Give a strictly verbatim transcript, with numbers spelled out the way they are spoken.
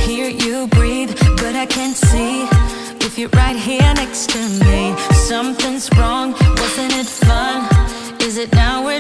hear you breathe, but I can't see if you're right here next to me. Something's wrong, wasn't it fun? Is it now or